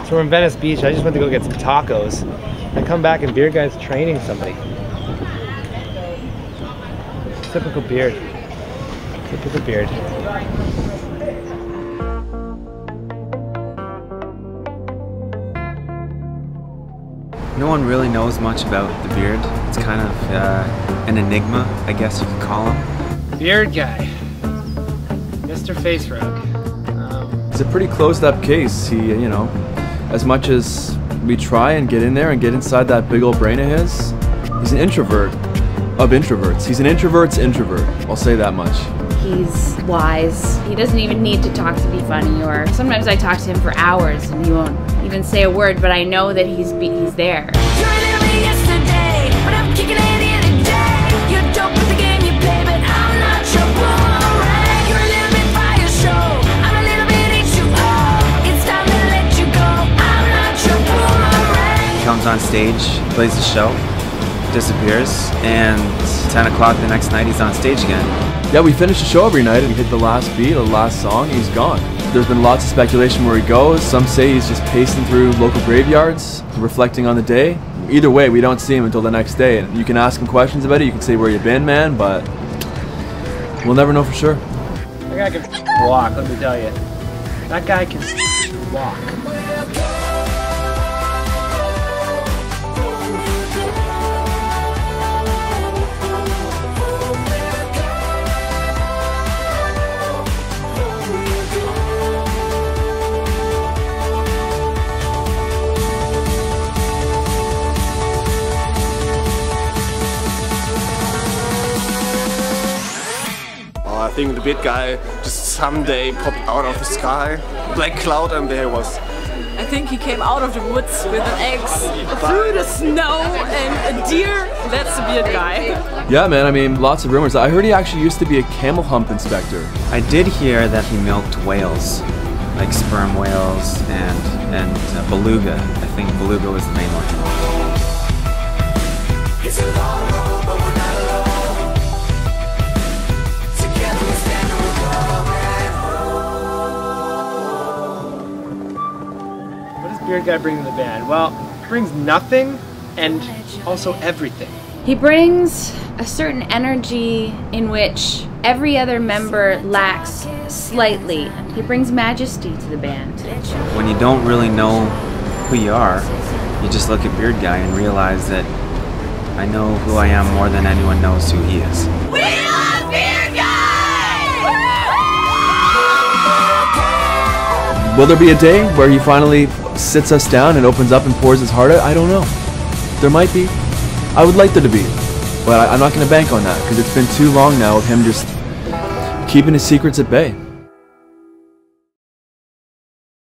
So we're in Venice Beach. I just went to go get some tacos. I come back and Beard Guy's training somebody. Typical Beard. Typical Beard. No one really knows much about the Beard. It's kind of an enigma, I guess you could call him. Beard Guy. Mr. Face Rug. It's a pretty closed-up case. He, you know, as much as we try and get in there and get inside that big old brain of his, he's an introvert of introverts. He's an introvert's introvert. I'll say that much. He's wise. He doesn't even need to talk to be funny, or sometimes I talk to him for hours and he won't even say a word, but I know that he's there. Comes on stage, plays the show, disappears, and 10 o'clock the next night he's on stage again. Yeah, we finish the show every night and we hit the last beat, the last song, he's gone. There's been lots of speculation where he goes. Some say he's just pacing through local graveyards, reflecting on the day. Either way, we don't see him until the next day. And you can ask him questions about it, you can say where you been, man, but we'll never know for sure. That guy can walk, let me tell you. That guy can walk. I think the big guy just someday popped out of the sky, black cloud, and there he was. I think he came out of the woods with an axe, through the snow, and a deer. That's the Beard Guy. Yeah, man, I mean, lots of rumors. I heard he actually used to be a camel hump inspector. I did hear that he milked whales, like sperm whales and beluga. I think beluga was the main one. It's a long road, but we're not alone. Together we stand and we're What does Beard Guy bring to the band? Well, he brings nothing and also everything. He brings a certain energy in which every other member lacks slightly. He brings majesty to the band. When you don't really know who you are, you just look at Beard Guy and realize that I know who I am more than anyone knows who he is. We love Beard Guy! Will there be a day where he finally sits us down and opens up and pours his heart out? I don't know. There might be. I would like there to be. But I'm not going to bank on that because it's been too long now of him just keeping his secrets at bay.